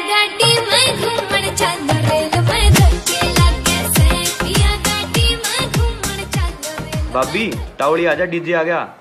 गाड़ी में घूमन चल रेल में धक्के लगे से पिया गाड़ी में घूमन चल रेल। भाभी टावड़ी आजा, डीजे आ गया।